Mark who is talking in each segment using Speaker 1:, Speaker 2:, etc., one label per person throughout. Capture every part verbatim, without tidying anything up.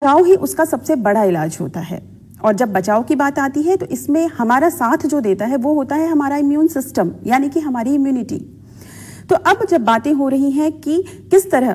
Speaker 1: बचाव ही उसका सबसे बड़ा इलाज होता है। और जब बचाव की बात आती है तो इसमें हमारा साथ जो देता है वो होता है हमारा इम्यून सिस्टम, यानी कि हमारी इम्यूनिटी। तो अब जब बातें हो रही हैं कि किस तरह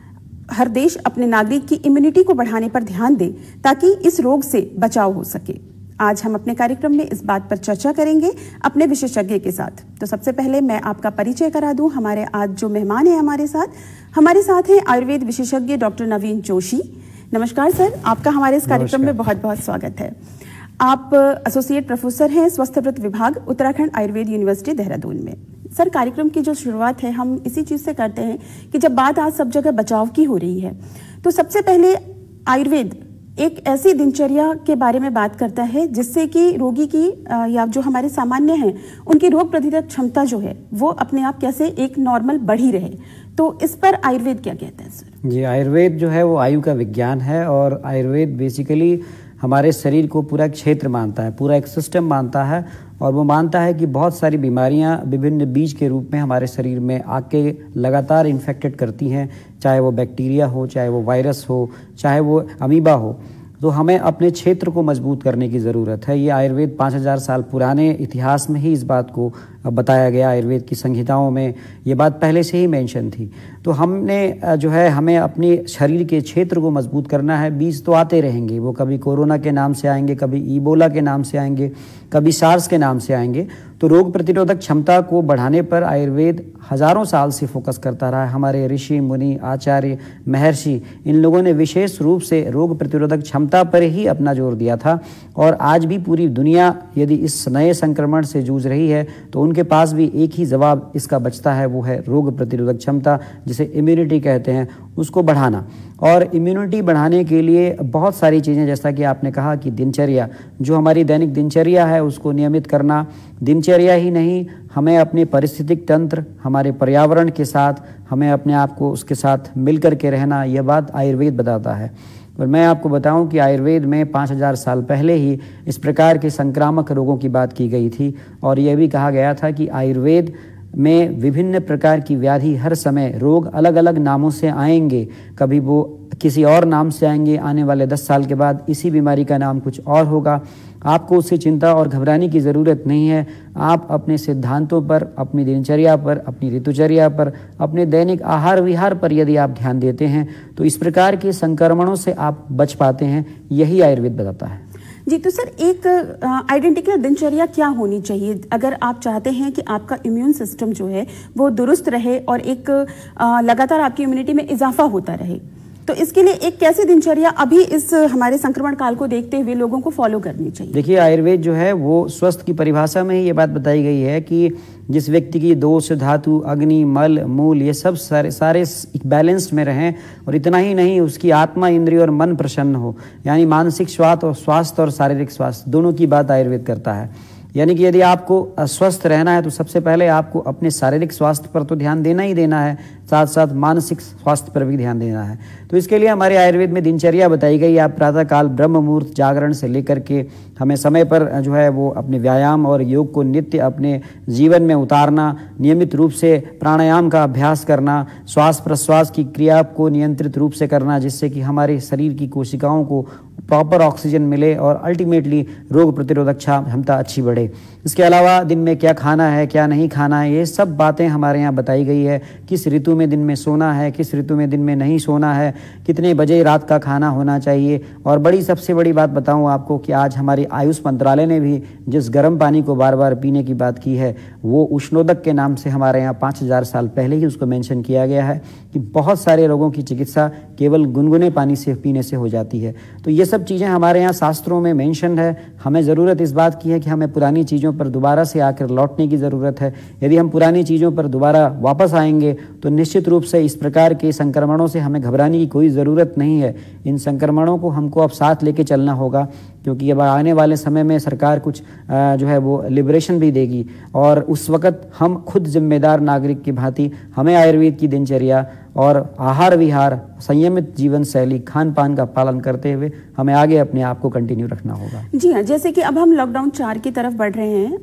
Speaker 1: हर देश अपने नागरिक की इम्यूनिटी को बढ़ाने पर ध्यान दे ताकि इस रोग से बचाव हो सके, आज हम अपने कार्यक्रम में इस बात पर चर्चा करेंगे अपने विशेषज्ञ के साथ। तो सबसे पहले मैं आपका परिचय करा दूं। हमारे आज जो मेहमान हैं हमारे साथ हमारे साथ हैं आयुर्वेद विशेषज्ञ डॉक्टर नवीन जोशी। नमस्कार सर, आपका हमारे इस कार्यक्रम में बहुत बहुत स्वागत है। आप एसोसिएट प्रोफेसर हैं स्वास्थ्य विभाग, उत्तराखंड आयुर्वेद यूनिवर्सिटी देहरादून में। सर, कार्यक्रम की जो शुरुआत है हम इसी चीज से करते हैं कि जब बात आज सब जगह बचाव की हो रही है तो सबसे पहले आयुर्वेद एक ऐसी दिनचर्या के बारे में बात करता है जिससे कि रोगी की या जो हमारे सामान्य हैं उनकी रोग प्रतिरोधक क्षमता जो है वो अपने आप कैसे एक नॉर्मल बढ़ी रहे। तो इस पर आयुर्वेद क्या कहता है सर?
Speaker 2: जी, आयुर्वेद जो है वो आयु का विज्ञान है और आयुर्वेद बेसिकली हमारे शरीर को पूरा क्षेत्र मानता है, पूरा एक सिस्टम मानता है और वो मानता है कि बहुत सारी बीमारियां विभिन्न बीज के रूप में हमारे शरीर में आके लगातार इन्फेक्टेड करती हैं, चाहे वो बैक्टीरिया हो, चाहे वो वायरस हो, चाहे वो अमीबा हो। तो हमें अपने क्षेत्र को मजबूत करने की ज़रूरत है। ये आयुर्वेद पाँच हज़ार साल पुराने इतिहास में ही इस बात को बताया गया, आयुर्वेद की संहिताओं में ये बात पहले से ही मेंशन थी। तो हमने जो है हमें अपने शरीर के क्षेत्र को मजबूत करना है। बीज तो आते रहेंगे, वो कभी कोरोना के नाम से आएंगे, कभी ईबोला के नाम से आएंगे, कभी सार्स के नाम से आएंगे। तो रोग प्रतिरोधक क्षमता को बढ़ाने पर आयुर्वेद हजारों साल से फोकस करता रहा है। हमारे ऋषि मुनि आचार्य महर्षि इन लोगों ने विशेष रूप से रोग प्रतिरोधक क्षमता पर ही अपना जोर दिया था और आज भी पूरी दुनिया यदि इस नए संक्रमण से जूझ रही है तो उनके पास भी एक ही जवाब इसका बचता है, वो है रोग प्रतिरोधक क्षमता, जिसे इम्यूनिटी कहते हैं, उसको बढ़ाना। और इम्यूनिटी बढ़ाने के लिए बहुत सारी चीज़ें, जैसा कि आपने कहा कि दिनचर्या, जो हमारी दैनिक दिनचर्या है उसको नियमित करना। दिनचर्या ही नहीं, हमें अपने पारिस्थितिक तंत्र, हमारे पर्यावरण के साथ हमें अपने आप को उसके साथ मिल कर के रहना, यह बात आयुर्वेद बताता है। और मैं आपको बताऊं कि आयुर्वेद में पाँच हज़ार साल पहले ही इस प्रकार के संक्रामक रोगों की बात की गई थी और यह भी कहा गया था कि आयुर्वेद में विभिन्न प्रकार की व्याधि, हर समय रोग अलग अलग नामों से आएंगे। कभी वो किसी और नाम से आएंगे, आने वाले दस साल के बाद इसी बीमारी का नाम कुछ और होगा। आपको उससे चिंता और घबराने की ज़रूरत नहीं है। आप अपने सिद्धांतों पर, अपनी दिनचर्या पर, अपनी ऋतुचर्या पर, अपने दैनिक आहार विहार पर यदि आप ध्यान देते हैं तो इस प्रकार के संक्रमणों से आप बच पाते हैं। यही आयुर्वेद बताता है।
Speaker 1: जी, तो सर एक आइडेंटिकल दिनचर्या क्या होनी चाहिए अगर आप चाहते हैं कि आपका इम्यून सिस्टम जो है वो दुरुस्त रहे और एक आ, लगातार आपकी इम्यूनिटी में इजाफा होता रहे? तो इसके लिए एक कैसी दिनचर्या अभी इस हमारे संक्रमण काल को देखते हुए लोगों को फॉलो करनी चाहिए?
Speaker 2: देखिए, आयुर्वेद जो है वो स्वस्थ की परिभाषा में ही ये बात बताई गई है कि जिस व्यक्ति की दोष, धातु, अग्नि, मल, मूल, ये सब सारे सारे बैलेंस्ड में रहें और इतना ही नहीं, उसकी आत्मा, इंद्रिय और मन प्रसन्न हो, यानी मानसिक स्वास्थ्य और स्वास्थ्य और शारीरिक स्वास्थ्य दोनों की बात आयुर्वेद करता है। यानी कि यदि आपको स्वस्थ रहना है तो सबसे पहले आपको अपने शारीरिक स्वास्थ्य पर तो ध्यान देना ही देना है, साथ साथ मानसिक स्वास्थ्य पर भी ध्यान देना है। तो इसके लिए हमारे आयुर्वेद में दिनचर्या बताई गई। आप प्रातःकाल ब्रह्म मुहूर्त जागरण से लेकर के हमें समय पर जो है वो अपने व्यायाम और योग को नित्य अपने जीवन में उतारना, नियमित रूप से प्राणायाम का अभ्यास करना, श्वास प्रश्वास की क्रिया को नियंत्रित रूप से करना, जिससे कि हमारे शरीर की कोशिकाओं को प्रॉपर ऑक्सीजन मिले और अल्टीमेटली रोग प्रतिरोधक क्षमता अच्छी बढ़े। इसके अलावा दिन में क्या खाना है, क्या नहीं खाना है, ये सब बातें हमारे यहाँ बताई गई है। किस ऋतु में दिन में सोना है, किस ऋतु में दिन में नहीं सोना है, कितने बजे रात का खाना होना चाहिए। और बड़ी सबसे बड़ी बात बताऊं आपको कि आज हमारी आयुष मंत्रालय ने भी जिस गर्म पानी को बार बार पीने की बात की है वो उष्णोदक के नाम से हमारे यहाँ पाँच हज़ार साल पहले ही उसको मेंशन किया गया है कि बहुत सारे रोगों की चिकित्सा केवल गुनगुने पानी से पीने से हो जाती है। तो ये सब चीज़ें हमारे यहाँ शास्त्रों में मेंशन है। हमें ज़रूरत इस बात की है कि हमें पुरानी चीज़ों पर दोबारा से आकर लौटने की ज़रूरत है। यदि हम पुरानी चीज़ों पर दोबारा वापस आएंगे तो निश्चित रूप से इस प्रकार के संक्रमणों से हमें घबराने की कोई ज़रूरत नहीं है। इन संक्रमणों को हमको अब साथ लेके चलना होगा, क्योंकि अब आने वाले समय में सरकार कुछ जो है वो लिबरेशन भी देगी और उस वक़्त हम खुद जिम्मेदार नागरिक की भांति हमें आयुर्वेद की दिनचर्या और आहार विहार, संयमित जीवन शैली, खान पान का पालन करते हुए हमें आगे अपने आप को कंटिन्यू रखना होगा।
Speaker 1: जी हाँ, जैसे कि अब हम लॉकडाउन चार की तरफ बढ़ रहे हैं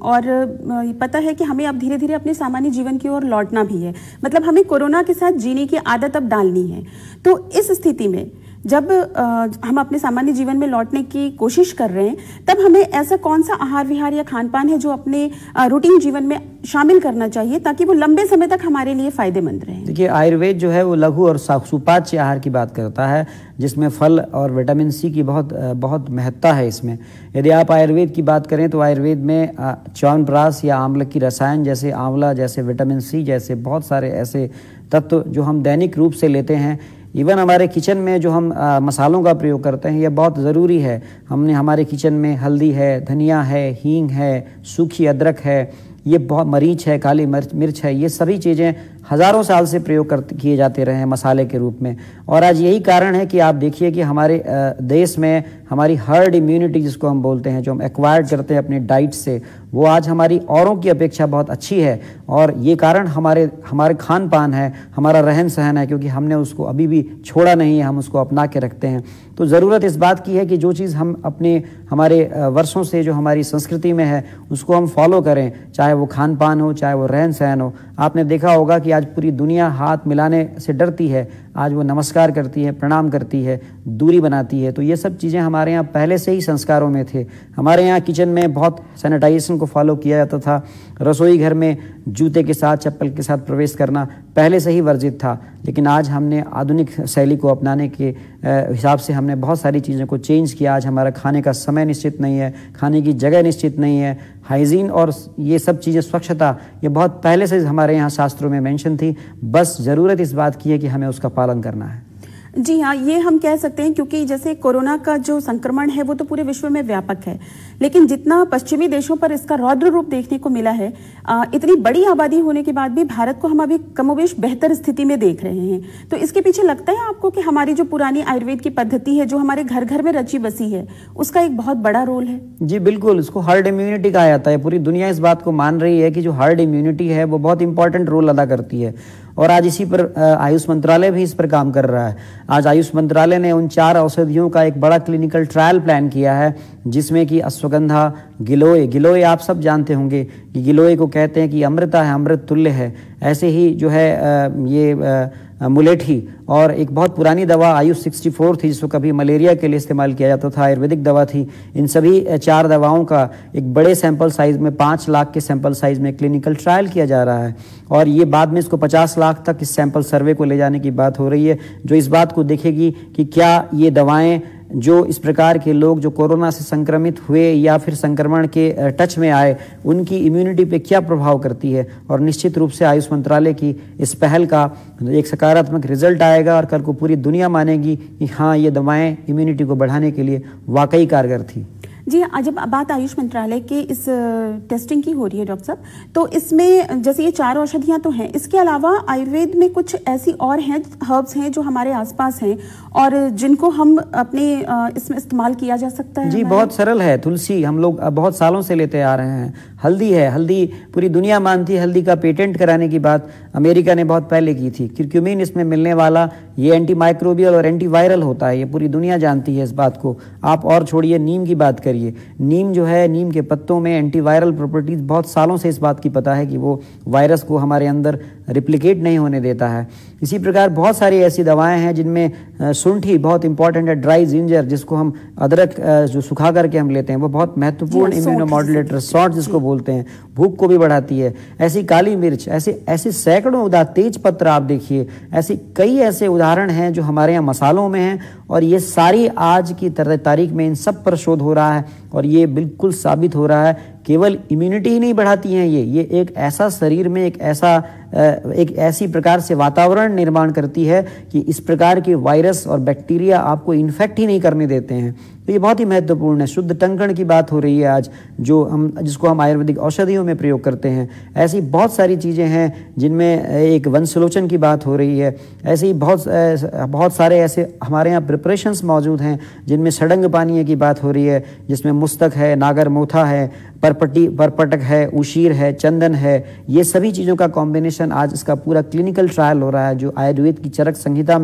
Speaker 1: और पता है कि हमें अब धीरे धीरे अपने सामान्य जीवन की ओर लौटना भी है, मतलब हमें कोरोना के साथ जीने की आदत अब डालनी है। तो इस स्थिति में जब आ, हम अपने सामान्य जीवन में लौटने की कोशिश कर रहे हैं, तब हमें ऐसा कौन सा आहार विहार या खान पान है जो अपने रूटीन जीवन में शामिल करना चाहिए ताकि वो लंबे समय तक हमारे लिए फायदेमंद रहे?
Speaker 2: देखिए, आयुर्वेद जो है वो लघु और सुपाच्य आहार की बात करता है, जिसमें फल और विटामिन सी की बहुत बहुत महत्ता है इसमें। यदि आप आयुर्वेद की बात करें तो आयुर्वेद में च्यवनप्राश या आंवला की रसायन जैसे आंवला जैसे विटामिन सी जैसे बहुत सारे ऐसे तत्व जो हम दैनिक रूप से लेते हैं। इवन हमारे किचन में जो हम आ, मसालों का प्रयोग करते हैं, यह बहुत ज़रूरी है। हमने हमारे किचन में हल्दी है, धनिया है, हींग है, सूखी अदरक है, ये बहुत मरीच है, काली मिर्च मिर्च है, ये सभी चीज़ें हज़ारों साल से प्रयोग कर किए जाते रहे हैं मसाले के रूप में। और आज यही कारण है कि आप देखिए कि हमारे देश में हमारी हर्ड इम्यूनिटी जिसको हम बोलते हैं, जो हम एक्वायर्ड करते हैं अपने डाइट से, वो आज हमारी औरों की अपेक्षा बहुत अच्छी है। और ये कारण हमारे हमारे खान पान है, हमारा रहन सहन है, क्योंकि हमने उसको अभी भी छोड़ा नहीं है, हम उसको अपना के रखते हैं। तो ज़रूरत इस बात की है कि जो चीज़ हम अपने हमारे वर्षों से जो हमारी संस्कृति में है उसको हम फॉलो करें, चाहे वो खान पान हो, चाहे वो रहन सहन हो। आपने देखा होगा कि आज पूरी दुनिया हाथ मिलाने से डरती है, आज वो नमस्कार करती है, प्रणाम करती है, दूरी बनाती है। तो ये सब चीज़ें हमारे यहाँ पहले से ही संस्कारों में थे। हमारे यहाँ किचन में बहुत सैनिटाइजेशन को फॉलो किया जाता था। रसोई घर में जूते के साथ, चप्पल के साथ प्रवेश करना पहले से ही वर्जित था। लेकिन आज हमने आधुनिक शैली को अपनाने के हिसाब से हमने बहुत सारी चीज़ों को चेंज किया। आज हमारा खाने का समय निश्चित नहीं है, खाने की जगह निश्चित नहीं है, हाइजीन और ये सब चीज़ें, स्वच्छता, ये बहुत पहले से हमारे यहाँ शास्त्रों में मेंशन थी। बस ज़रूरत इस बात की है कि हमें उसका पालन करना है।
Speaker 1: जी हाँ, ये हम कह सकते हैं क्योंकि जैसे कोरोना का जो संक्रमण है वो तो पूरे विश्व में व्यापक है, लेकिन जितना पश्चिमी देशों पर इसका रौद्र रूप देखने को मिला है, आ, इतनी बड़ी आबादी होने के बाद भी भारत को हम अभी कमोबेश बेहतर स्थिति में देख रहे हैं। तो इसके पीछे लगता है आपको कि हमारी जो पुरानी आयुर्वेद की पद्धति है, जो हमारे घर घर में रची बसी है, उसका एक बहुत बड़ा रोल है?
Speaker 2: जी बिल्कुल, इसको हर्ड इम्यूनिटी कहा जाता है। पूरी दुनिया इस बात को मान रही है कि जो हर्ड इम्यूनिटी है वो बहुत इंपॉर्टेंट रोल अदा करती है। और आज इसी पर आयुष मंत्रालय भी इस पर काम कर रहा है। आज आयुष मंत्रालय ने उन चार औषधियों का एक बड़ा क्लिनिकल ट्रायल प्लान किया है, जिसमें कि अश्वगंधा, गिलोय, गिलोय आप सब जानते होंगे कि गिलोय को कहते हैं कि अमृता है, अमृत तुल्य है। ऐसे ही जो है ये मुलेठी, और एक बहुत पुरानी दवा आयुष सिक्सटी फोर थी, जिसको कभी मलेरिया के लिए इस्तेमाल किया जाता था, आयुर्वेदिक दवा थी। इन सभी चार दवाओं का एक बड़े सैंपल साइज में, पाँच लाख के सैंपल साइज में क्लिनिकल ट्रायल किया जा रहा है। और ये बाद में इसको पचास लाख तक इस सैंपल सर्वे को ले जाने की बात हो रही है, जो इस बात को देखेगी कि क्या ये दवाएं जो इस प्रकार के लोग जो कोरोना से संक्रमित हुए या फिर संक्रमण के टच में आए, उनकी इम्यूनिटी पे क्या प्रभाव करती है। और निश्चित रूप से आयुष मंत्रालय की इस पहल का एक सकारात्मक रिजल्ट आएगा और कल को पूरी दुनिया मानेगी कि हाँ, ये दवाएं इम्यूनिटी को बढ़ाने के लिए वाकई कारगर थी।
Speaker 1: जी, जब बात आयुष मंत्रालय की इस टेस्टिंग की हो रही है डॉक्टर साहब, तो इसमें जैसे ये चार औषधियां तो हैं, इसके अलावा आयुर्वेद में कुछ ऐसी और हैं, हर्ब्स हैं जो हमारे आसपास हैं और जिनको हम अपने इसमें इस्तेमाल किया जा सकता है?
Speaker 2: जी बहुत सरल है। तुलसी हम लोग बहुत सालों से लेते आ रहे हैं। हल्दी है, हल्दी पूरी दुनिया मानती है। हल्दी का पेटेंट कराने की बात अमेरिका ने बहुत पहले की थी। क्यूरक्यूमिन इसमें मिलने वाला ये एंटी माइक्रोबियल और एंटी वायरल होता है, ये पूरी दुनिया जानती है इस बात को। आप और छोड़िए, नीम की बात करिए। नीम जो है, नीम के पत्तों में एंटी वायरल प्रॉपर्टीज बहुत सालों से इस बात की पता है कि वो वायरस को हमारे अंदर रिप्लिकेट नहीं होने देता है। इसी प्रकार बहुत सारी ऐसी दवाएं हैं जिनमें शुंठी बहुत इंपॉर्टेंट है, ड्राई जिंजर जिसको हम अदरक जो सुखा करके हम लेते हैं, वो बहुत महत्वपूर्ण इम्यूनोमॉड्यूलेटर, सॉल्ट जिसको बोलते हैं, भूख को भी बढ़ाती है। ऐसी काली मिर्च, ऐसे ऐसे सैकड़ों उदाहरण, तेज पत्र आप देखिए, ऐसे कई ऐसे उदाहरण हैं जो हमारे यहाँ मसालों में हैं। और ये सारी आज की तारीख में इन सब पर शोध हो रहा है और ये बिल्कुल साबित हो रहा है केवल इम्यूनिटी ही नहीं बढ़ाती हैं ये ये एक ऐसा शरीर में एक ऐसा एक ऐसी प्रकार से वातावरण निर्माण करती है कि इस प्रकार के वायरस और बैक्टीरिया आपको इन्फेक्ट ही नहीं करने देते हैं। तो ये बहुत ही महत्वपूर्ण है। शुद्ध टंकण की बात हो रही है आज, जो हम जिसको हम आयुर्वेदिक औषधियों में प्रयोग करते हैं। ऐसी बहुत सारी चीज़ें हैं जिनमें एक वंशलोचन की बात हो रही है। ऐसे ही बहुत बहुत सारे ऐसे हमारे यहाँ प्रिपरेशंस मौजूद हैं जिनमें षडंग पानीय की बात हो रही है, जिसमें मुस्तक है, नागर मोथा है, परपटी परपटक है, उशीर है, चंदन है। ये सभी चीज़ों का कॉम्बिनेशन आज इसका पूरा क्लिनिकल ट्रायल हो रहा है, जो आयुर्वेद की चरक संहिता में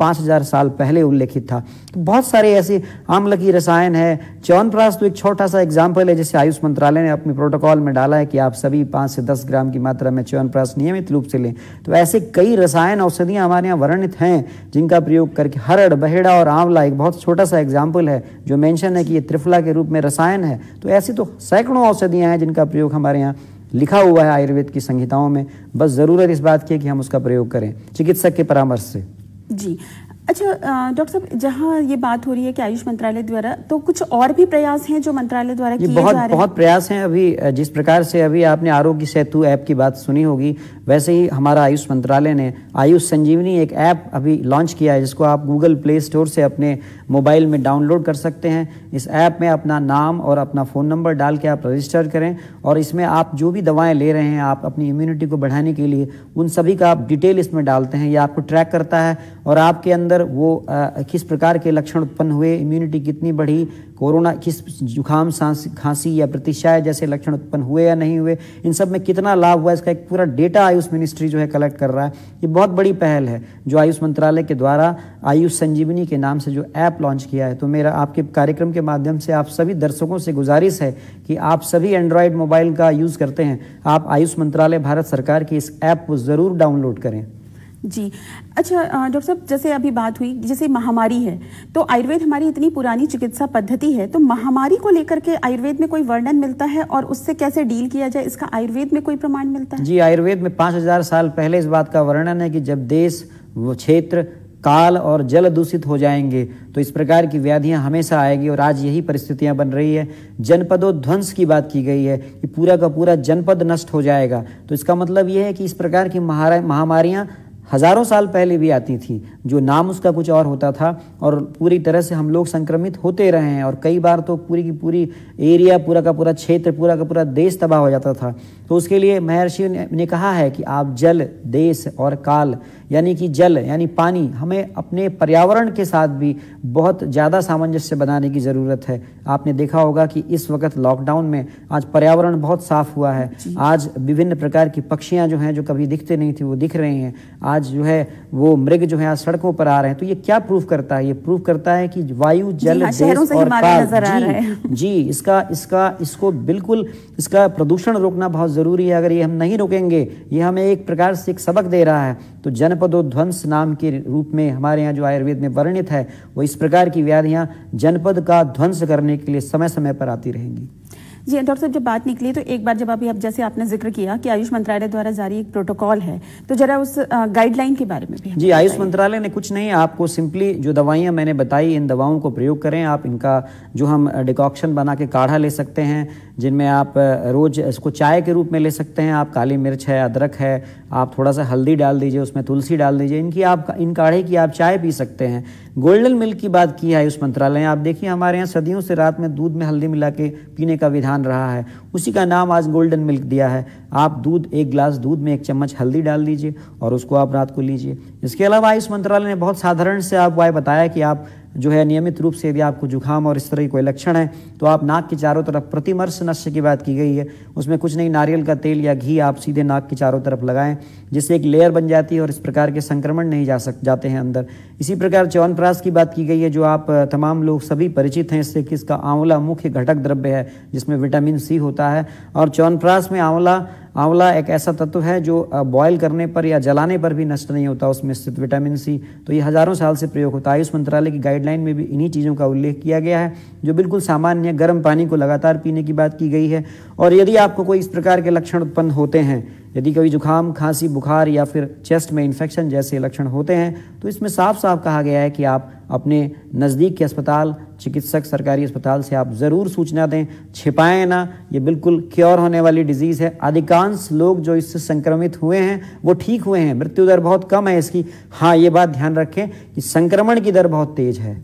Speaker 2: पाँच हजार साल पहले उल्लेखित था। तो बहुत सारे ऐसे आम्ल की रसायन है। च्यवनप्राश तो एक छोटा सा एग्जाम्पल है, जैसे आयुष मंत्रालय ने अपने प्रोटोकॉल में डाला है कि आप सभी पाँच से दस ग्राम की मात्रा में च्यवनप्राश नियमित रूप से लें। तो ऐसे कई रसायन औषधियाँ हमारे यहाँ वर्णित हैं जिनका प्रयोग करके, हरड़, बहेड़ा और आंवला एक बहुत छोटा सा एग्जाम्पल है जो मेंशन है कि ये त्रिफला के रूप में रसायन है। तो ऐसी तो सैकड़ों औषधियाँ हैं जिनका प्रयोग हमारे यहाँ लिखा हुआ है आयुर्वेद की संहिताओं में। बस ज़रूरत इस बात की है कि हम उसका प्रयोग करें चिकित्सक के परामर्श से।
Speaker 1: जी अच्छा डॉक्टर साहब, जहाँ ये बात हो रही है कि आयुष मंत्रालय द्वारा, तो कुछ और भी प्रयास हैं जो मंत्रालय द्वारा किए
Speaker 2: बहुत
Speaker 1: जा रहे हैं?
Speaker 2: बहुत प्रयास हैं। अभी जिस प्रकार से अभी आपने आरोग्य सेतु ऐप की बात सुनी होगी, वैसे ही हमारा आयुष मंत्रालय ने आयुष संजीवनी एक ऐप अभी लॉन्च किया है जिसको आप गूगल प्ले स्टोर से अपने मोबाइल में डाउनलोड कर सकते हैं। इस ऐप में अपना नाम और अपना फ़ोन नंबर डाल के आप रजिस्टर करें और इसमें आप जो भी दवाएं ले रहे हैं आप अपनी इम्यूनिटी को बढ़ाने के लिए, उन सभी का आप डिटेल इसमें डालते हैं। ये आपको ट्रैक करता है और आपके अंदर वो आ, किस प्रकार के लक्षण उत्पन्न हुए, इम्यूनिटी कितनी बढ़ी, कोरोना किस जुकाम, सांस, खांसी या प्रतिशाय जैसे लक्षण उत्पन्न हुए या नहीं हुए, इन सब में कितना लाभ हुआ, इसका एक पूरा डेटा आयुष मिनिस्ट्री जो है कलेक्ट कर रहा है। ये बहुत बड़ी पहल है जो आयुष मंत्रालय के द्वारा आयुष संजीवनी के नाम से जो ऐप लॉन्च किया है। तो मेरा आपके कार्यक्रम के माध्यम से आप सभी दर्शकों से गुजारिश है कि आप सभी एंड्रॉयड मोबाइल का यूज़ करते हैं, आप आयुष मंत्रालय भारत सरकार की इस ऐप को ज़रूर डाउनलोड करें।
Speaker 1: जी अच्छा डॉक्टर साहब, जैसे अभी बात हुई, जैसे महामारी है, तो आयुर्वेद हमारी इतनी पुरानी चिकित्सा पद्धति है, तो महामारी को लेकर के आयुर्वेद में कोई वर्णन मिलता है और उससे कैसे डील किया जाए, इसका आयुर्वेद में कोई प्रमाण मिलता है?
Speaker 2: जी, आयुर्वेद में पाँच हजार साल पहले इस बात का वर्णन है कि जब देश, वो क्षेत्र, काल और जल दूषित हो जाएंगे तो इस प्रकार की व्याधियां हमेशा आएगी और आज यही परिस्थितियां बन रही है। जनपदोध्वंस की बात की गई है कि पूरा का पूरा जनपद नष्ट हो जाएगा। तो इसका मतलब यह है कि इस प्रकार की महामारियां हजारों साल पहले भी आती थी, जो नाम उसका कुछ और होता था और पूरी तरह से हम लोग संक्रमित होते रहे हैं और कई बार तो पूरी की पूरी एरिया, पूरा का पूरा क्षेत्र, पूरा का पूरा देश तबाह हो जाता था। तो उसके लिए महर्षि ने कहा है कि आप जल, देश और काल, यानी कि जल यानी पानी, हमें अपने पर्यावरण के साथ भी बहुत ज़्यादा सामंजस्य बनाने की ज़रूरत है। आपने देखा होगा कि इस वक्त लॉकडाउन में आज पर्यावरण बहुत साफ हुआ है। आज विभिन्न प्रकार की पक्षियां जो हैं, जो कभी दिखते नहीं थी, वो दिख रही हैं। आज जो है वो मृग जो है आज सड़कों पर आ रहे हैं। तो ये क्या प्रूफ करता है? ये प्रूफ करता है कि वायु, जल, देश और काल, जी, जी इसका इसका इसको बिल्कुल इसका प्रदूषण रोकना बहुत ज़रूरी है। अगर ये हम नहीं रोकेंगे, ये हमें एक प्रकार से एक सबक दे रहा है। तो जनपदोध्वंस नाम के रूप में हमारे यहाँ जो आयुर्वेद में वर्णित है, वो इस प्रकार की व्याधियाँ जनपद का ध्वंस करने के लिए समय समय पर आती रहेंगी।
Speaker 1: जी डॉक्टर साहब, जब बात निकली तो एक बार जब अभी आप जैसे आपने जिक्र किया कि आयुष मंत्रालय द्वारा जारी एक प्रोटोकॉल है, तो जरा उस गाइडलाइन के बारे में भी। जी,
Speaker 2: आयुष मंत्रालय ने कुछ नहीं, आपको सिंपली जो दवाइयाँ मैंने बताई, इन दवाओं को प्रयोग करें। आप इनका जो हम डिकॉक्शन बना के काढ़ा ले सकते हैं, जिनमें आप रोज इसको चाय के रूप में ले सकते हैं। आप काली मिर्च है, अदरक है, आप थोड़ा सा हल्दी डाल दीजिए, उसमें तुलसी डाल दीजिए, इनकी आप इन काढ़े की आप चाय पी सकते हैं। गोल्डन मिल्क की बात की है आयुष मंत्रालय। आप देखिए हमारे यहाँ सदियों से रात में दूध में हल्दी मिला के पीने का विधान रहा है, उसी का नाम आज गोल्डन मिल्क दिया है। आप दूध, एक गिलास दूध में एक चम्मच हल्दी डाल दीजिए और उसको आप रात को लीजिए। इसके अलावा आयुष मंत्रालय ने बहुत साधारण से आप उपाय बताया कि आप जो है नियमित रूप से यदि आपको जुकाम और इस तरह की कोई लक्षण है तो आप नाक के चारों तरफ प्रतिमर्श नस्य की बात की गई है, उसमें कुछ नहीं, नारियल का तेल या घी आप सीधे नाक के चारों तरफ लगाएं, जिससे एक लेयर बन जाती है और इस प्रकार के संक्रमण नहीं जा सक जाते हैं अंदर। इसी प्रकार च्यवनप्राश की बात की गई है, जो आप तमाम लोग सभी परिचित हैं इससे कि इसका आंवला मुख्य घटक द्रव्य है जिसमें विटामिन सी होता है। और च्यवनप्राश में आंवला आंवला एक ऐसा तत्व है जो बॉयल करने पर या जलाने पर भी नष्ट नहीं होता, उसमें स्थित विटामिन सी। तो ये हजारों साल से प्रयोग होता है। आयुष मंत्रालय की गाइडलाइन में भी इन्हीं चीज़ों का उल्लेख किया गया है, जो बिल्कुल सामान्य गर्म पानी को लगातार पीने की बात की गई है। और यदि आपको कोई इस प्रकार के लक्षण उत्पन्न होते हैं, यदि कभी जुकाम, खांसी, बुखार या फिर चेस्ट में इन्फेक्शन जैसे लक्षण होते हैं, तो इसमें साफ साफ कहा गया है कि आप अपने नज़दीक के अस्पताल, चिकित्सक, सरकारी अस्पताल से आप ज़रूर सूचना दें, छिपाएं ना। ये बिल्कुल क्योर होने वाली डिजीज़ है। अधिकांश लोग जो इससे संक्रमित हुए हैं वो ठीक हुए हैं, मृत्यु दर बहुत कम है इसकी। हाँ, ये बात ध्यान रखें कि संक्रमण की दर बहुत तेज है।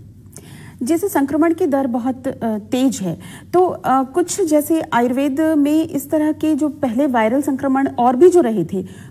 Speaker 1: जैसे संक्रमण की दर बहुत तेज है, तो कुछ जैसे आयुर्वेद में इस तरह के जो पहले वायरल संक्रमण और भी जो रहे थे,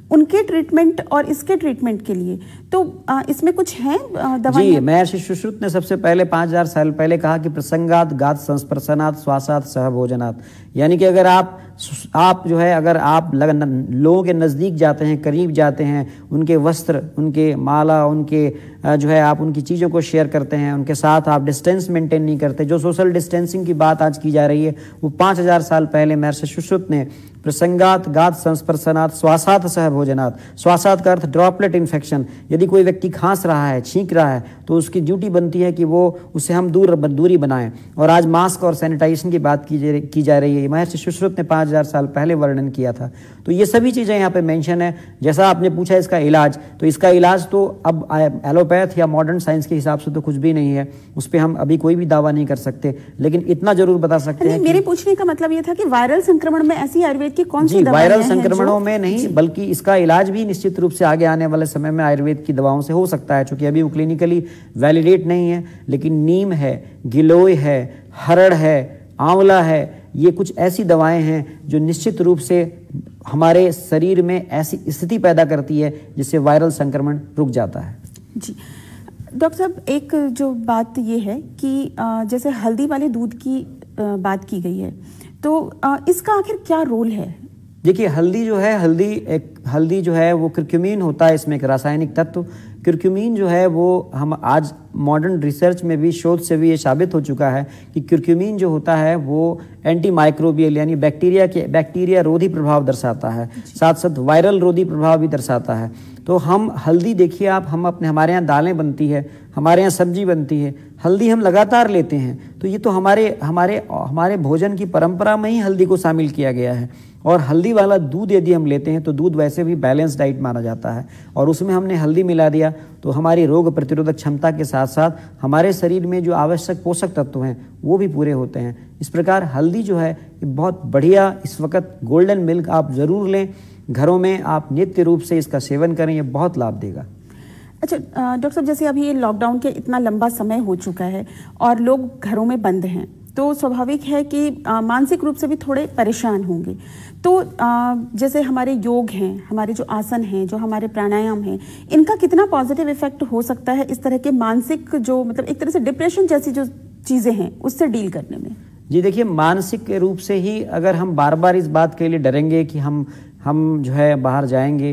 Speaker 1: उनके ट्रीटमेंट और इसके ट्रीटमेंट के लिए तो आ, इसमें कुछ है दवाई?
Speaker 2: जी, महर्षि सुश्रुत ने सबसे पहले पाँच हजार साल पहले कहा कि प्रसंगात गात संस्पर्शनात् श्वासात सह भोजनात्, यानी कि अगर आप आप जो है अगर आप लोगों के नज़दीक जाते हैं, करीब जाते हैं, उनके वस्त्र, उनके माला, उनके जो है आप उनकी चीज़ों को शेयर करते हैं, उनके साथ आप डिस्टेंस मेंटेन नहीं करते, जो सोशल डिस्टेंसिंग की बात आज की जा रही है वो पाँच हजार साल पहले महर्षि सुश्रुत ने प्रसंगात गात संस्पर्शनात् श्वासात सह भोजनात्, श्वासात का अर्थ ड्रॉपलेट इन्फेक्शन, यदि कोई व्यक्ति खांस रहा है, छींक रहा है तो उसकी ड्यूटी बनती है कि वो उससे हम दूर दूरी बनाएं। और आज मास्क और सैनिटाइजेशन की बात की, की जा रही है, महर्षि सुश्रुत ने पाँच हजार साल पहले वर्णन किया था। तो ये सभी चीज़ें यहाँ पे मेंशन है। जैसा आपने पूछा इसका इलाज, तो इसका इलाज तो अब एलोपैथ या मॉडर्न साइंस के हिसाब से तो कुछ भी नहीं है, उस पर हम अभी कोई भी दावा नहीं कर सकते, लेकिन इतना जरूर बता सकते हैं।
Speaker 1: मेरे पूछने का मतलब ये था कि वायरल संक्रमण में ऐसी आयुर्वेद की कौन सी दवाएं हैं?
Speaker 2: वायरल संक्रमणों में नहीं, बल्कि इसका इलाज भी निश्चित रूप से आगे आने वाले समय में आयुर्वेद की दवाओं से हो सकता है, क्योंकि अभी वो क्लिनिकली वैलिडेट नहीं है। लेकिन नीम है, गिलोय है, हरड़ है, आंवला है, ये कुछ ऐसी दवाएं हैं जो निश्चित रूप से हमारे शरीर में ऐसी स्थिति पैदा करती है जिससे वायरल संक्रमण रुक जाता है।
Speaker 1: जी डॉक्टर साहब, एक जो बात ये है कि जैसे हल्दी वाले दूध की बात की गई है, तो इसका आखिर क्या रोल है?
Speaker 2: देखिए, हल्दी जो है हल्दी एक हल्दी जो है वो क्यूरक्यूमिन होता है, इसमें एक रासायनिक तत्व क्यूरक्यूमिन जो है वो हम आज मॉडर्न रिसर्च में भी, शोध से भी ये साबित हो चुका है कि क्यूरक्यूमिन जो होता है वो एंटी माइक्रोबियल यानी बैक्टीरिया के बैक्टीरिया रोधी प्रभाव दर्शाता है, साथ साथ वायरल रोधी प्रभाव भी दर्शाता है। तो हम हल्दी देखिए आप, हम अपने हमारे यहाँ दालें बनती है, हमारे यहाँ सब्जी बनती है, हल्दी हम लगातार लेते हैं, तो ये तो हमारे हमारे हमारे भोजन की परंपरा में ही हल्दी को शामिल किया गया है। और हल्दी वाला दूध यदि हम लेते हैं तो दूध वैसे भी बैलेंस डाइट माना जाता है, और उसमें हमने हल्दी मिला दिया तो हमारी रोग प्रतिरोधक क्षमता के साथ साथ हमारे शरीर में जो आवश्यक पोषक तत्व हैं वो भी पूरे होते हैं। इस प्रकार हल्दी जो है ये बहुत बढ़िया, इस वक्त गोल्डन मिल्क आप ज़रूर लें, घरों में आप नित्य रूप से इसका सेवन करें, ये बहुत लाभ देगा।
Speaker 1: अच्छा डॉक्टर साहब, जैसे अभी ये लॉकडाउन के इतना लंबा समय हो चुका है और लोग घरों में बंद हैं, तो स्वाभाविक है कि आ, मानसिक रूप से भी थोड़े परेशान होंगे। तो आ, जैसे हमारे योग हैं, हमारे जो आसन हैं, जो हमारे प्राणायाम हैं, इनका कितना पॉजिटिव इफेक्ट हो सकता है इस तरह के मानसिक जो मतलब एक तरह से डिप्रेशन जैसी जो चीज़ें हैं उससे डील करने में?
Speaker 2: जी देखिए, मानसिक रूप से ही अगर हम बार बार इस बात के लिए डरेंगे कि हम हम जो है बाहर जाएंगे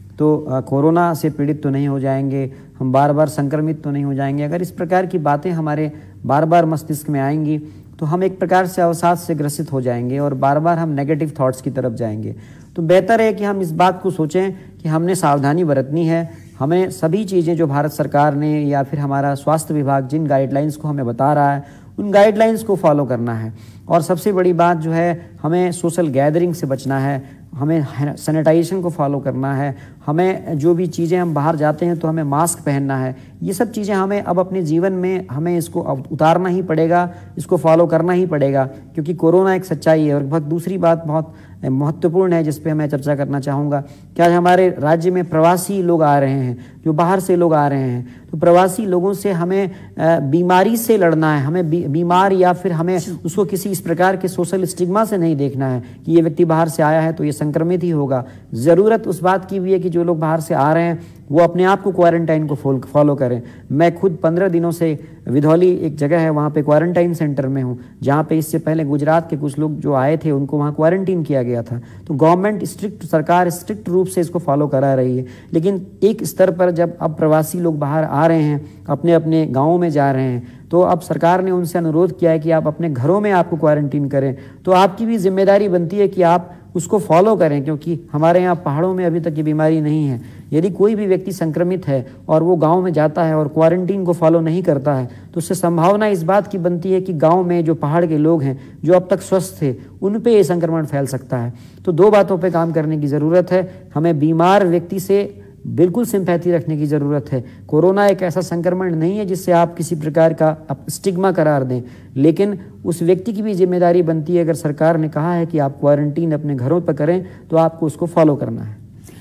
Speaker 2: तो कोरोना से पीड़ित तो नहीं हो जाएंगे, हम बार बार संक्रमित तो नहीं हो जाएंगे, अगर इस प्रकार की बातें हमारे बार बार मस्तिष्क में आएंगी तो हम एक प्रकार से अवसाद से ग्रसित हो जाएंगे और बार बार हम नेगेटिव थॉट्स की तरफ जाएंगे। तो बेहतर है कि हम इस बात को सोचें कि हमने सावधानी बरतनी है, हमें सभी चीज़ें जो भारत सरकार ने या फिर हमारा स्वास्थ्य विभाग जिन गाइडलाइंस को हमें बता रहा है उन गाइडलाइंस को फॉलो करना है। और सबसे बड़ी बात जो है, हमें सोशल गैदरिंग से बचना है, हमें सैनिटाइजेशन को फॉलो करना है, हमें जो भी चीज़ें हम बाहर जाते हैं तो हमें मास्क पहनना है। ये सब चीज़ें हमें अब अपने जीवन में हमें इसको अब उतारना ही पड़ेगा, इसको फॉलो करना ही पड़ेगा, क्योंकि कोरोना एक सच्चाई है। और बहुत दूसरी बात बहुत महत्वपूर्ण है जिस पे मैं चर्चा करना चाहूँगा कि आज हमारे राज्य में प्रवासी लोग आ रहे हैं, जो बाहर से लोग आ रहे हैं, तो प्रवासी लोगों से हमें बीमारी से लड़ना है, हमें बीमार या फिर हमें उसको किसी इस प्रकार के सोशल स्टिग्मा से नहीं देखना है कि ये व्यक्ति बाहर से आया है तो ये संक्रमित ही होगा। ज़रूरत उस बात की भी है कि जो लोग बाहर से आ रहे हैं वो अपने आप को क्वारंटाइन को फॉलो करें। मैं खुद पंद्रह दिनों से विधौली एक जगह है वहाँ पे क्वारंटाइन सेंटर में हूँ, जहाँ पे इससे पहले गुजरात के कुछ लोग जो आए थे उनको वहाँ क्वारंटीन किया गया था। तो गवर्नमेंट स्ट्रिक्ट, सरकार स्ट्रिक्ट रूप से इसको फॉलो करा रही है। लेकिन एक स्तर पर जब अब प्रवासी लोग बाहर आ रहे हैं, अपने अपने गाँवों में जा रहे हैं, तो अब सरकार ने उनसे अनुरोध किया है कि आप अपने घरों में आपको क्वारंटीन करें। तो आपकी भी जिम्मेदारी बनती है कि आप उसको फॉलो करें, क्योंकि हमारे यहाँ पहाड़ों में अभी तक ये बीमारी नहीं है। यदि कोई भी व्यक्ति संक्रमित है और वो गांव में जाता है और क्वारंटीन को फॉलो नहीं करता है तो उससे संभावना इस बात की बनती है कि गांव में जो पहाड़ के लोग हैं जो अब तक स्वस्थ थे उन पे ये संक्रमण फैल सकता है। तो दो बातों पे काम करने की ज़रूरत है। हमें बीमार व्यक्ति से बिल्कुल सिंपैथी रखने की ज़रूरत है। कोरोना एक ऐसा संक्रमण नहीं है जिससे आप किसी प्रकार का स्टिग्मा करार दें, लेकिन उस व्यक्ति की भी जिम्मेदारी बनती है, अगर सरकार ने कहा है कि आप क्वारंटीन अपने घरों पर करें तो आपको उसको फॉलो करना है।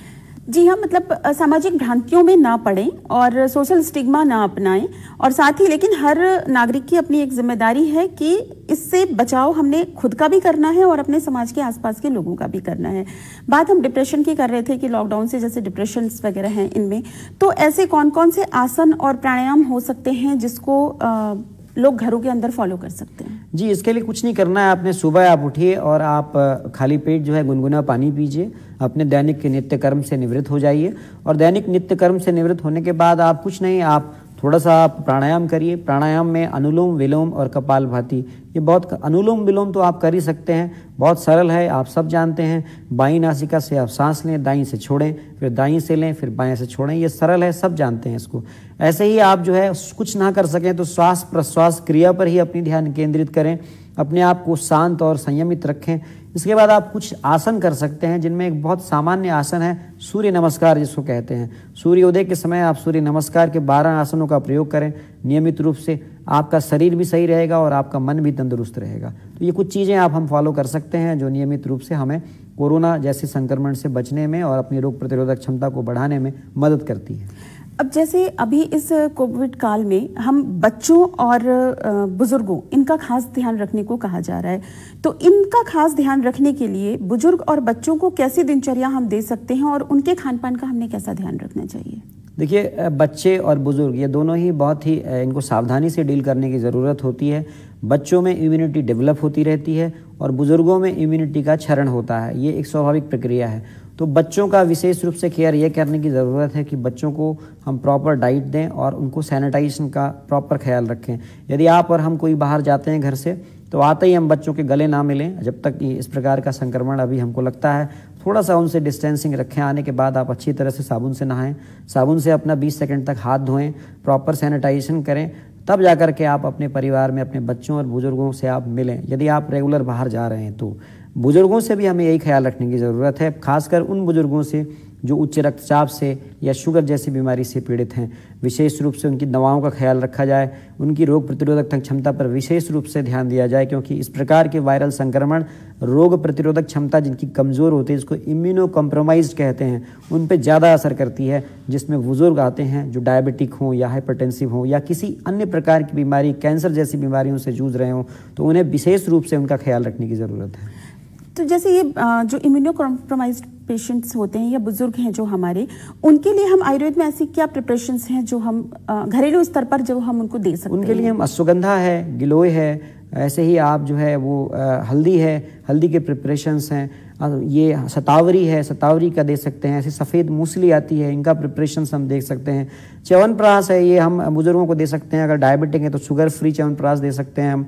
Speaker 1: जी हाँ, मतलब सामाजिक भ्रांतियों में ना पड़ें और सोशल स्टिग्मा ना अपनाएं, और साथ ही लेकिन हर नागरिक की अपनी एक जिम्मेदारी है कि इससे बचाव हमने खुद का भी करना है और अपने समाज के आसपास के लोगों का भी करना है। बात हम डिप्रेशन की कर रहे थे कि लॉकडाउन से जैसे डिप्रेशन वगैरह हैं इनमें, तो ऐसे कौन कौन से आसन और प्राणायाम हो सकते हैं जिसको आ, लोग घरों के अंदर फॉलो कर सकते हैं?
Speaker 2: जी, इसके लिए कुछ नहीं करना है। आपने सुबह आप उठिए और आप खाली पेट जो है गुनगुना पानी पीजिए, अपने दैनिक के नित्य कर्म से निवृत्त हो जाइए, और दैनिक नित्य कर्म से निवृत्त होने के बाद आप कुछ नहीं, आप थोड़ा सा आप प्राणायाम करिए। प्राणायाम में अनुलोम विलोम और कपालभाति, ये बहुत, अनुलोम विलोम तो आप कर ही सकते हैं, बहुत सरल है, आप सब जानते हैं। बाईं नासिका से आप सांस लें, दाईं से छोड़ें, फिर दाईं से लें, फिर बाएं से छोड़ें, ये सरल है, सब जानते हैं इसको। ऐसे ही आप जो है कुछ ना कर सकें तो श्वास प्रश्वास क्रिया पर ही अपनी ध्यान केंद्रित करें, अपने आप को शांत और संयमित रखें। इसके बाद आप कुछ आसन कर सकते हैं, जिनमें एक बहुत सामान्य आसन है सूर्य नमस्कार जिसको कहते हैं। सूर्योदय के समय आप सूर्य नमस्कार के बारह आसनों का प्रयोग करें नियमित रूप से, आपका शरीर भी सही रहेगा और आपका मन भी तंदुरुस्त रहेगा। तो ये कुछ चीज़ें आप हम फॉलो कर सकते हैं जो नियमित रूप से हमें कोरोना जैसे संक्रमण से बचने में और अपनी रोग प्रतिरोधक क्षमता को बढ़ाने में मदद करती है।
Speaker 1: अब जैसे अभी इस कोविड काल में हम बच्चों और बुजुर्गों, इनका खास ध्यान रखने को कहा जा रहा है, तो इनका खास ध्यान रखने के लिए बुजुर्ग और बच्चों को कैसी दिनचर्या हम दे सकते हैं और उनके खान पान का हमने कैसा ध्यान रखना चाहिए?
Speaker 2: देखिए, बच्चे और बुजुर्ग ये दोनों ही बहुत ही इनको सावधानी से डील करने की ज़रूरत होती है। बच्चों में इम्यूनिटी डेवलप होती रहती है और बुजुर्गों में इम्यूनिटी का क्षरण होता है, ये एक स्वाभाविक प्रक्रिया है। तो बच्चों का विशेष रूप से केयर ये करने की ज़रूरत है कि बच्चों को हम प्रॉपर डाइट दें और उनको सैनिटाइजेशन का प्रॉपर ख्याल रखें। यदि आप और हम कोई बाहर जाते हैं घर से, तो आते ही हम बच्चों के गले ना मिलें जब तक कि इस प्रकार का संक्रमण अभी हमको लगता है। थोड़ा सा उनसे डिस्टेंसिंग रखें। आने के बाद आप अच्छी तरह से साबुन से नहाएं, साबुन से अपना बीस सेकंड तक हाथ धोएं, प्रॉपर सैनिटाइजेशन करें, तब जाकर के आप अपने परिवार में अपने बच्चों और बुजुर्गों से आप मिलें। यदि आप रेगुलर बाहर जा रहे हैं तो बुजुर्गों से भी हमें यही ख्याल रखने की ज़रूरत है, खासकर उन बुजुर्गों से जो उच्च रक्तचाप से या शुगर जैसी बीमारी से पीड़ित हैं। विशेष रूप से उनकी दवाओं का ख्याल रखा जाए, उनकी रोग प्रतिरोधक क्षमता पर विशेष रूप से ध्यान दिया जाए, क्योंकि इस प्रकार के वायरल संक्रमण रोग प्रतिरोधक क्षमता जिनकी कमज़ोर होती है, इसको इम्यूनो कॉम्प्रोमाइज्ड कहते हैं, उन पर ज़्यादा असर करती है, जिसमें बुजुर्ग आते हैं जो डायबिटिक हों या हाइपरटेंसिव हों या किसी अन्य प्रकार की बीमारी, कैंसर जैसी बीमारियों से जूझ रहे हों, तो उन्हें विशेष रूप से उनका ख्याल रखने की ज़रूरत है।
Speaker 1: तो जैसे ये जो इम्यूनो कॉम्प्रोमाइज्ड पेशेंट्स होते हैं या बुजुर्ग हैं जो हमारे, उनके लिए हम आयुर्वेद में ऐसी क्या प्रिपरेशंस हैं जो हम घरेलू स्तर पर जो हम उनको दे सकते हैं?
Speaker 2: उनके लिए हम अश्वगंधा है, गिलोय है, ऐसे ही आप जो है वो आ, हल्दी है, हल्दी के प्रिपरेशंस हैं, ये शतावरी है, शतावरी का दे सकते हैं। ऐसे सफ़ेद मूसली आती है, इनका प्रिपरेशंस हम देख सकते हैं। च्यवनप्राश है, ये हम बुजुर्गों को दे सकते हैं। अगर डायबिटिक है तो शुगर फ्री च्यवनप्राश दे सकते हैं हम।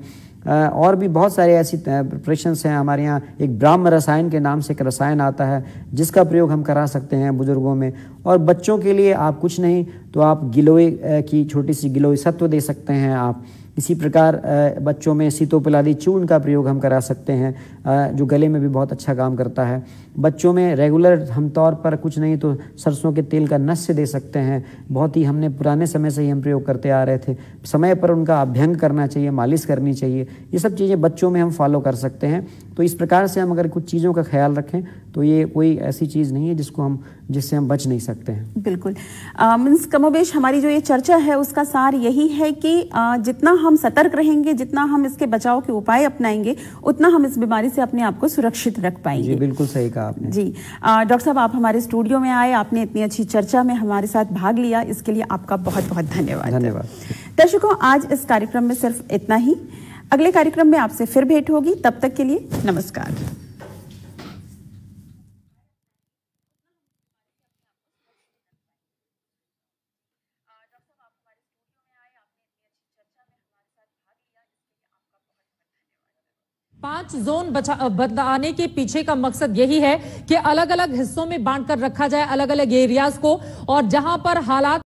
Speaker 2: और भी बहुत सारे ऐसी प्रिपरेशंस हैं हमारे यहाँ। एक ब्राह्म रसायन के नाम से एक रसायन आता है जिसका प्रयोग हम करा सकते हैं बुजुर्गों में। और बच्चों के लिए आप कुछ नहीं तो आप गिलोय की छोटी सी गिलोय सत्व दे सकते हैं आप। इसी प्रकार बच्चों में सीतोपलादी चूर्ण का प्रयोग हम करा सकते हैं, जो गले में भी बहुत अच्छा काम करता है। बच्चों में रेगुलर हम तौर पर कुछ नहीं तो सरसों के तेल का नस्य दे सकते हैं, बहुत ही हमने पुराने समय से ही हम प्रयोग करते आ रहे थे। समय पर उनका अभ्यंग करना चाहिए, मालिश करनी चाहिए, ये सब चीज़ें बच्चों में हम फॉलो कर सकते हैं। तो इस प्रकार से हम अगर कुछ चीज़ों का ख्याल रखें तो ये कोई ऐसी चीज़ नहीं है जिसको हम जिससे हम बच नहीं सकते हैं।
Speaker 1: बिल्कुल। मीन्स कमोबेश हमारी जो ये चर्चा है उसका सार यही है कि आ, जितना हम सतर्क रहेंगे, जितना हम इसके बचाव के उपाय अपनाएंगे, उतना हम इस बीमारी से अपने आप को सुरक्षित रख पाएंगे।
Speaker 2: जी बिल्कुल सही कहा आपने।
Speaker 1: जी डॉक्टर साहब, आप हमारे स्टूडियो में आए, आपने इतनी अच्छी चर्चा में हमारे साथ भाग लिया, इसके लिए आपका बहुत बहुत धन्यवाद।
Speaker 2: धन्यवाद।
Speaker 1: दर्शकों, आज इस कार्यक्रम में सिर्फ इतना ही। अगले कार्यक्रम में आपसे फिर भेंट होगी, तब तक के लिए नमस्कार।
Speaker 3: पांच जोन बचा बताने के पीछे का मकसद यही है कि अलग अलग हिस्सों में बांट कर रखा जाए अलग अलग एरियाज को, और जहां पर हालात